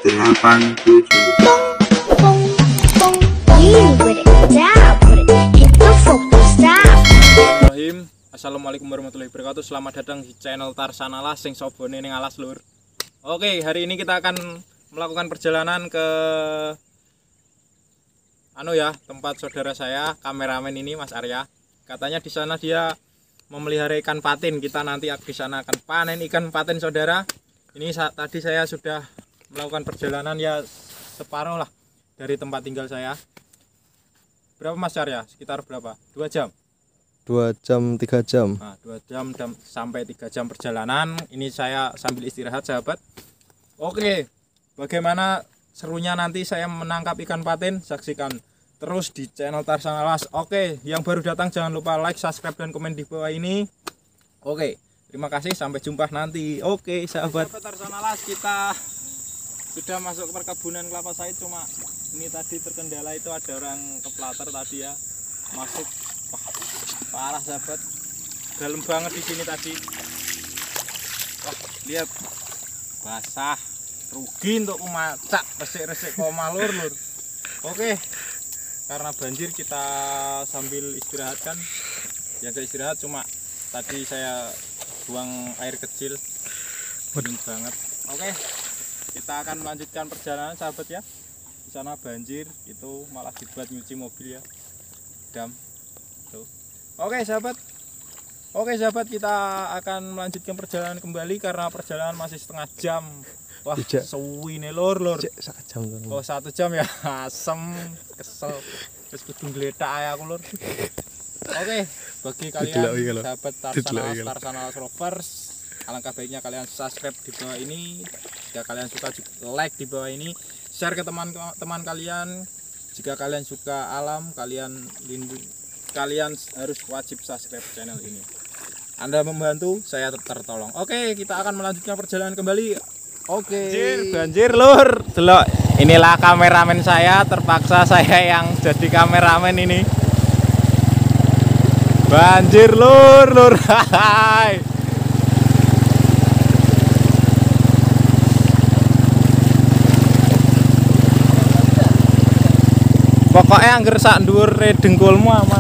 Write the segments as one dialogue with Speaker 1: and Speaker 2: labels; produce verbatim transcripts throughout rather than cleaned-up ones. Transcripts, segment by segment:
Speaker 1: delapan tujuh.
Speaker 2: Assalamualaikum warahmatullahi wabarakatuh. Selamat datang di channel Tarsan Alas sing sobone ning alas lur. Oke, hari ini kita akan melakukan perjalanan ke anu ya, tempat saudara saya, kameramen ini Mas Arya. Katanya di sana dia memelihara ikan patin. Kita nanti di sana akan panen ikan patin saudara. Ini saat tadi saya sudah melakukan perjalanan ya separuh lah dari tempat tinggal saya. Berapa Mas Arya? Sekitar berapa? Dua jam?
Speaker 3: Dua jam, tiga jam.
Speaker 2: Nah, dua jam dan sampai tiga jam perjalanan. Ini saya sambil istirahat sahabat. Oke, bagaimana serunya nanti saya menangkap ikan patin? Saksikan terus di channel Tarsan Alas. Oke, yang baru datang jangan lupa like, subscribe, dan komen di bawah ini. Oke, terima kasih, sampai jumpa nanti. Oke sahabat, sahabat Tarsan Alas, kita sudah masuk ke perkebunan kelapa sawit. Cuma ini tadi terkendala, itu ada orang keplater tadi ya masuk. Wah, parah sahabat, dalam banget di sini tadi. Wah, lihat basah, rugi untuk memacak resik-resik koma lur lur. Oke, karena banjir kita sambil istirahat kan, jaga istirahat. Cuma tadi saya buang air kecil, dingin banget. Oke, kita akan melanjutkan perjalanan sahabat ya. Di sana banjir, itu malah dibuat nyuci mobil ya, dam. Tuh. Oke sahabat, oke sahabat, kita akan melanjutkan perjalanan kembali karena perjalanan masih setengah jam. Wah, suwi nih lor lor.
Speaker 3: Satu jam.
Speaker 2: Oh, satu jam ya, asem, kesel, terus kudu ngeletak ya aku lor. Oke, bagi kalian sahabat Tarsan Alas, Tarsan Alas Rovers, alangkah baiknya kalian subscribe di bawah ini. Jika kalian suka, like di bawah ini, share ke teman-teman kalian. Jika kalian suka alam, kalian lindungi. Kalian harus wajib subscribe channel ini. Anda membantu, saya tertolong. Oke, kita akan melanjutkan perjalanan kembali. Oke. Banjir, banjir lur. Delok, inilah kameramen saya. Terpaksa saya yang jadi kameramen ini. Banjir lur, lur. Hai. Pokoknya angger sak dhuwure dengkulmu aman.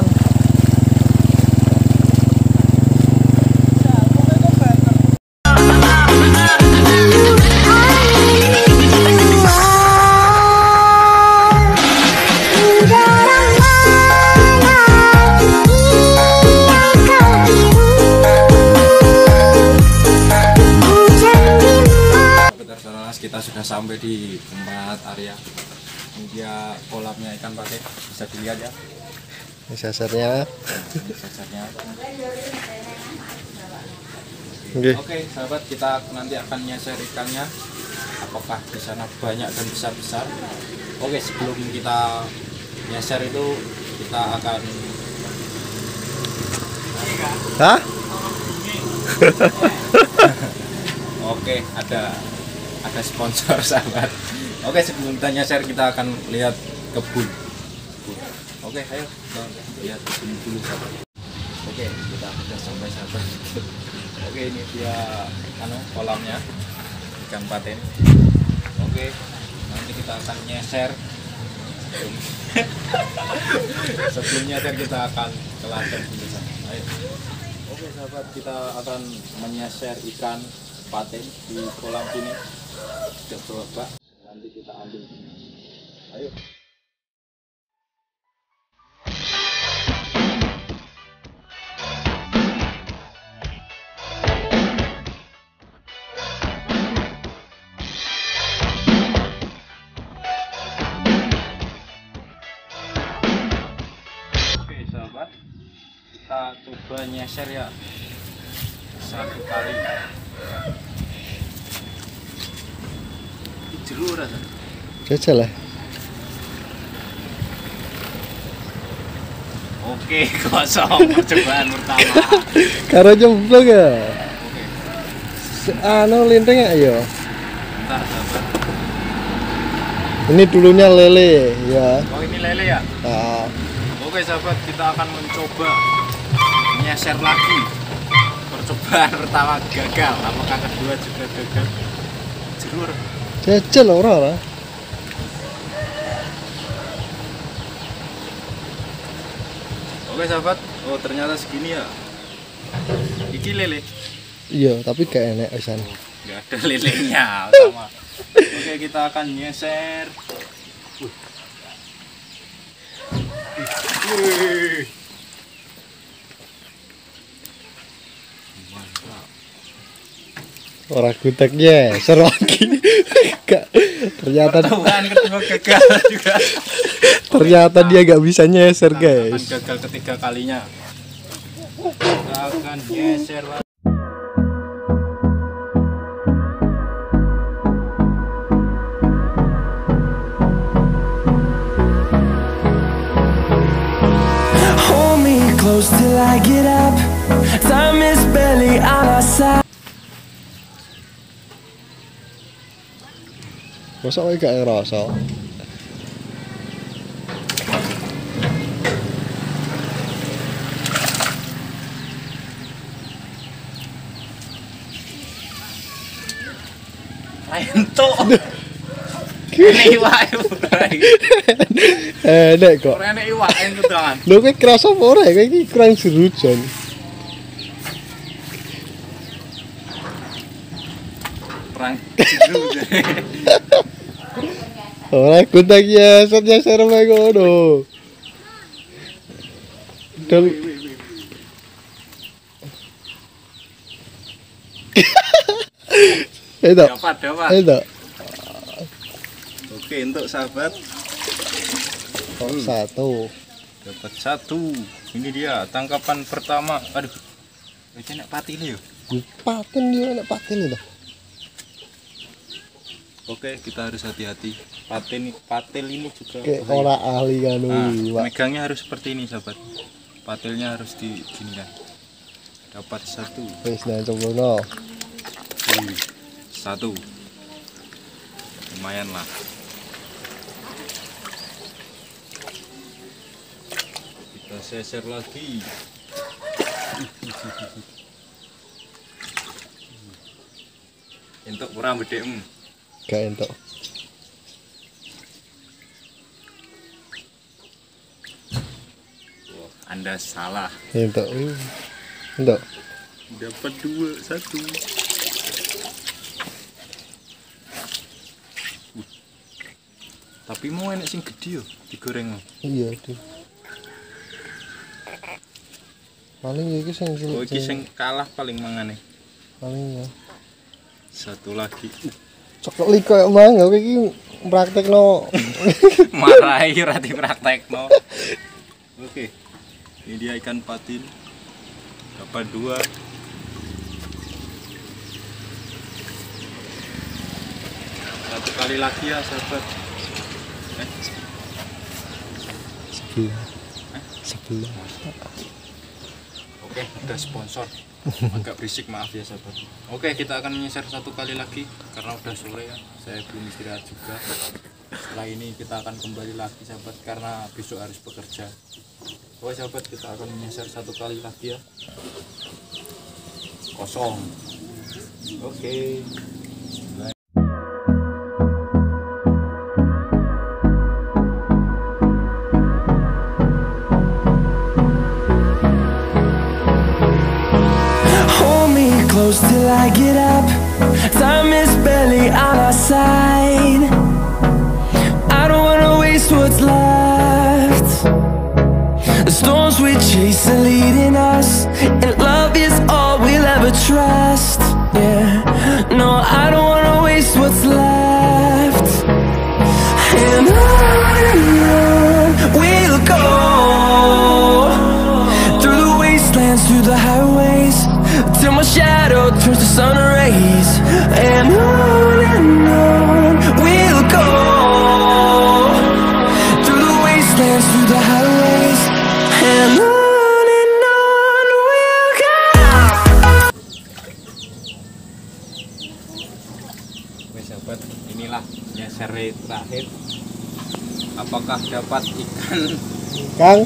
Speaker 2: Kita sudah sampai di tempat area. Ini dia kolamnya ikan patin, bisa dilihat ya.
Speaker 3: Ini sasarnya.
Speaker 2: Ini sasarnya.
Speaker 3: Oke.
Speaker 2: Oke sahabat, kita nanti akan nyeser ikannya. Apakah di sana banyak dan besar-besar? Oke, sebelum kita nyeser itu kita akan.
Speaker 3: Hah?
Speaker 2: Oke, ada ada sponsor sahabat. Oke, sebelum kita nyeser kita akan lihat kebun. Oke, ayo lihat kebun dulu sahabat. Oke, kita sudah sampai sahabat. Oke, ini dia anu kolamnya ikan patin. Oke, nanti kita akan nyeser. Sebelum, sebelum nyeser kita akan ke ladang dulu sahabat. Ayo. Oke sahabat, kita akan menyeser ikan patin di kolam ini. Coba nanti kita ambil. Ayo. Oke sahabat, kita coba nyeser ya satu kali. Jeruk rasa.
Speaker 3: Jajal lah.
Speaker 2: Oke, kosong percobaan pertama.
Speaker 3: Karo jemplung ya.
Speaker 2: Oke.
Speaker 3: Anu linteng ya, ayo.
Speaker 2: Bentar sahabat.
Speaker 3: Ini dulunya lele ya.
Speaker 2: Oh, ini lele ya?
Speaker 3: Nah.
Speaker 2: Oke sahabat, kita akan mencoba nyeser lagi. Percobaan pertama gagal, apakah kedua juga gagal? Jeruk.
Speaker 3: Jajal ora ora.
Speaker 2: Oke sahabat, oh ternyata segini ya. Iki lele.
Speaker 3: Iya, tapi gak enak pisan.
Speaker 2: Enggak ada lelenya sama. Oke, kita akan nyeser. Wih. Mantap.
Speaker 3: Ora guteknya, seru lagi. Gak, ternyata
Speaker 2: Pertemuan kedua gagal juga.
Speaker 3: ternyata dia gak bisa nyeser,
Speaker 2: Akan
Speaker 3: guys.
Speaker 2: gagal ketiga kalinya. Kita akan nyeser lagi.
Speaker 1: Hold me close till I get up. Time is barely on our side.
Speaker 3: Masa kowe gak ngerasa?
Speaker 2: Entuk. Ini iwak bray.
Speaker 3: Enak kok.
Speaker 2: Ora enek iwak entuk tangan.
Speaker 3: Lho kowe kerasa apa ora? Kowe iki kurang seru, Jon.
Speaker 2: Perang jeru.
Speaker 3: Ora gutek nyeser nyeser wae ngono. Dol. Edo.
Speaker 2: Dapat, dapat.
Speaker 3: Edo.
Speaker 2: Oke, untuk sahabat
Speaker 3: Kok satu.
Speaker 2: dapat satu. Ini dia tangkapan pertama. Aduh. Wis enak patile yo.
Speaker 3: Paten dia enak paten itu.
Speaker 2: Oke, kita harus hati-hati. Paten patel ini juga
Speaker 3: Kayak
Speaker 2: bahaya.
Speaker 3: ora ahli kan
Speaker 2: Nah,
Speaker 3: iwak.
Speaker 2: megangnya harus seperti ini, sahabat. Patelnya harus di gini kan. Dapat satu.
Speaker 3: Wis nang coba.
Speaker 2: Wih, satu. Lumayan lah. Kita seser lagi. Untuk kurang bedem.
Speaker 3: Gak entuk.
Speaker 2: Wah, Anda salah.
Speaker 3: Entuk. Entuk.
Speaker 2: Dapat dua, satu. Uh. Tapi mau enak sing gede yo, digoreng.
Speaker 3: Iya, tuh. Paling ya iki sing
Speaker 2: Oh, iki sing kalah paling mangane.
Speaker 3: paling ya.
Speaker 2: Satu lagi.
Speaker 3: Coklat li koyo mang kowe iki praktekno.
Speaker 2: Marahi rati praktekno. Oke. Ini dia ikan patin. Dapat dua. Satu kali lagi ya, sahabat. Eh,
Speaker 3: Sebelah. Sebelah.
Speaker 2: Oke, udah sponsor. Agak berisik, maaf ya sahabat. Oke, kita akan menyeser satu kali lagi karena udah sore ya. Saya belum istirahat juga. Setelah ini kita akan kembali lagi sahabat karena besok harus bekerja. Oke sahabat, kita akan menyeser satu kali lagi ya. Kosong. Oke.
Speaker 1: Hold me close till I get up. Time is barely on our side. I don't wanna waste what's left. The storms we chase are leading us, and love is all we'll ever trust. Yeah, no, I don't wanna waste what's left. And on and on we'll go, through the wastelands, through the highways, till my shadow turns to sun rays. And on and on we'll go, through the wastelands, through the highways, and on and on we'll go.
Speaker 2: Oke sahabat, inilah nyeser terakhir. Apakah dapat ikan?
Speaker 3: Kang,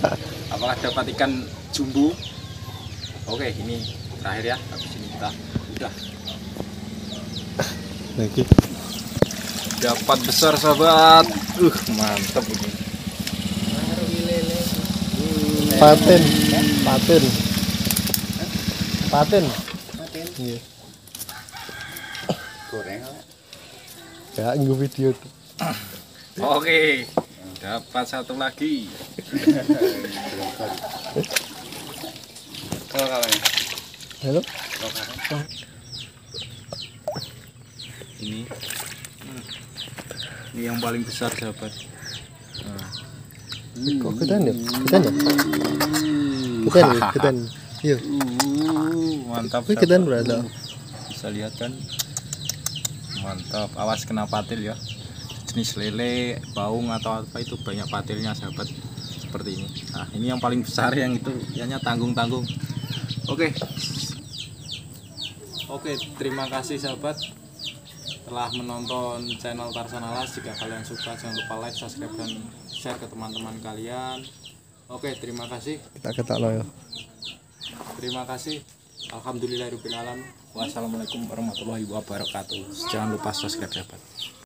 Speaker 2: Apakah dapat ikan jumbo? Oke, ini terakhir ya. Habis ini kita Udah.
Speaker 3: Lagi.
Speaker 2: Dapat besar sahabat. Uh, mantap ini.
Speaker 3: Paten. Paten. Paten. Iya.
Speaker 4: Goreng.
Speaker 3: Ya, nggak video tuh.
Speaker 2: Oke. Dapat satu lagi.
Speaker 4: Kalau kawannya.
Speaker 3: Halo.
Speaker 2: Ini. Hmm. Ini yang paling besar sahabat. Nah.
Speaker 3: Kok ketan ya? Ketan ya? Ketan ya? Ketan. Iya.
Speaker 2: Mantap.
Speaker 3: Wih, ketan berada.
Speaker 2: Bisa lihat kan? Mantap. Awas kena patil ya. Jenis lele, baung atau apa itu banyak patilnya sahabat. Seperti ini. Nah, ini yang paling besar yang itu, ianya tanggung-tanggung. Oke. Oke, terima kasih sahabat telah menonton channel Tarsan Alas. Jika kalian suka jangan lupa like, subscribe dan share ke teman-teman kalian. Oke, terima kasih.
Speaker 3: Kita ketak lo ya.
Speaker 2: Terima kasih. Alhamdulillahirabbil alamin. Wassalamualaikum warahmatullahi wabarakatuh. Jangan lupa subscribe sahabat.